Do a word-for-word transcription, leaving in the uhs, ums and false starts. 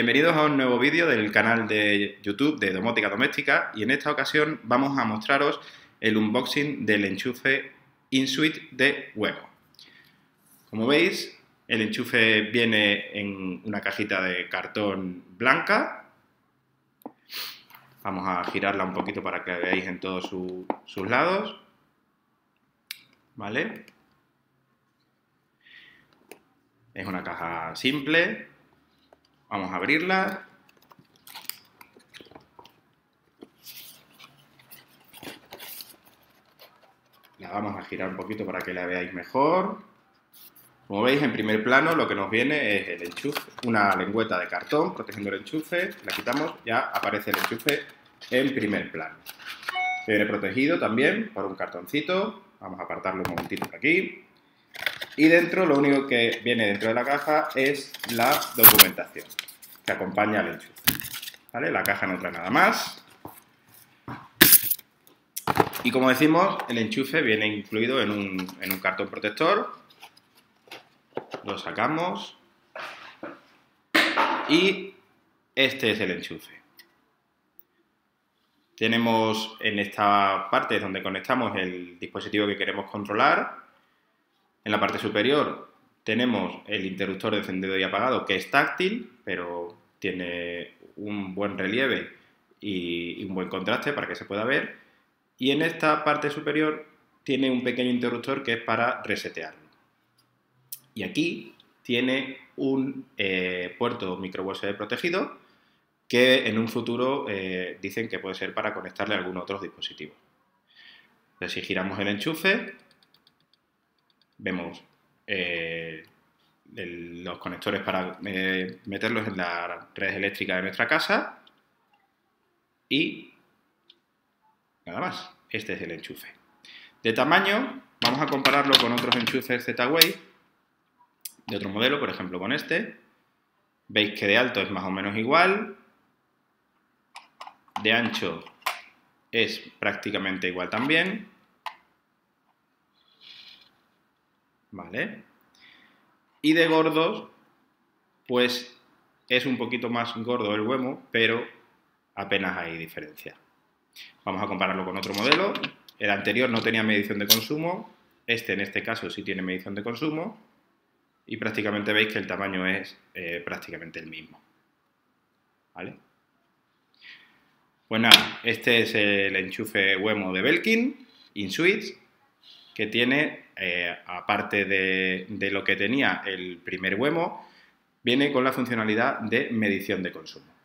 Bienvenidos a un nuevo vídeo del canal de YouTube de Domótica Doméstica, y en esta ocasión vamos a mostraros el unboxing del enchufe InSuite de Wemo. Como veis, el enchufe viene en una cajita de cartón blanca. Vamos a girarla un poquito para que la veáis en todos su, sus lados. ¿Vale? Es una caja simple. Vamos a abrirla. La vamos a girar un poquito para que la veáis mejor. Como veis, en primer plano lo que nos viene es el enchufe, una lengüeta de cartón protegiendo el enchufe. La quitamos, ya aparece el enchufe en primer plano. Viene protegido también por un cartoncito. Vamos a apartarlo un momentito por aquí. Y dentro, lo único que viene dentro de la caja es la documentación que acompaña al enchufe. ¿Vale? La caja no trae nada más. Y como decimos, el enchufe viene incluido en un, en un cartón protector. Lo sacamos. Y este es el enchufe. Tenemos en esta parte donde conectamos el dispositivo que queremos controlar. En la parte superior tenemos el interruptor de encendido y apagado, que es táctil, pero tiene un buen relieve y un buen contraste para que se pueda ver. Y en esta parte superior tiene un pequeño interruptor que es para resetearlo. Y aquí tiene un eh, puerto micro U S B protegido que en un futuro eh, dicen que puede ser para conectarle a algún otro dispositivo. Entonces, si giramos el enchufe, vemos eh, el, los conectores para eh, meterlos en la red eléctrica de nuestra casa y nada más. Este es el enchufe. De tamaño, vamos a compararlo con otros enchufes Z-Wave de otro modelo, por ejemplo con este. Veis que de alto es más o menos igual, de ancho es prácticamente igual también. ¿Vale? Y de gordos, pues es un poquito más gordo el Wemo, pero apenas hay diferencia. Vamos a compararlo con otro modelo. El anterior no tenía medición de consumo, este en este caso sí tiene medición de consumo, y prácticamente veis que el tamaño es eh, prácticamente el mismo. ¿Vale? Pues nada, este es el enchufe Wemo de Belkin, InSuite, que tiene, eh, aparte de, de lo que tenía el primer Wemo, viene con la funcionalidad de medición de consumo.